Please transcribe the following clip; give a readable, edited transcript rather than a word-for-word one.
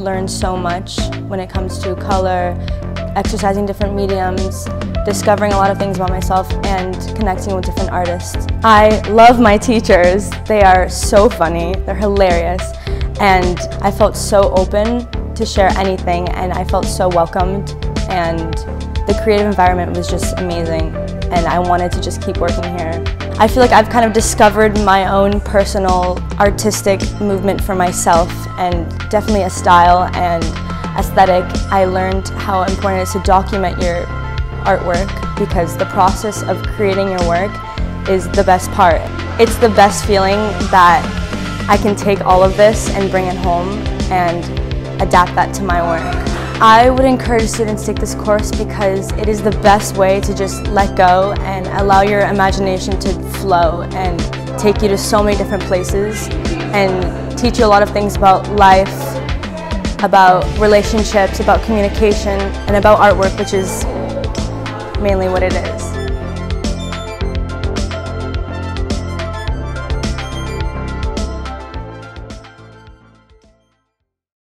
learned so much when it comes to color, exercising different mediums, discovering a lot of things about myself, and connecting with different artists. I love my teachers. They are so funny, they're hilarious, and I felt so open to share anything, and I felt so welcomed, and the creative environment was just amazing, and I wanted to just keep working here. I feel like I've kind of discovered my own personal artistic movement for myself, and definitely a style and aesthetic. I learned how important it is to document your artwork, because the process of creating your work is the best part. It's the best feeling that I can take all of this and bring it home and adapt that to my work. I would encourage students to take this course because it is the best way to just let go and allow your imagination to flow and take you to so many different places and teach you a lot of things about life, about relationships, about communication, and about artwork, which is mainly what it is.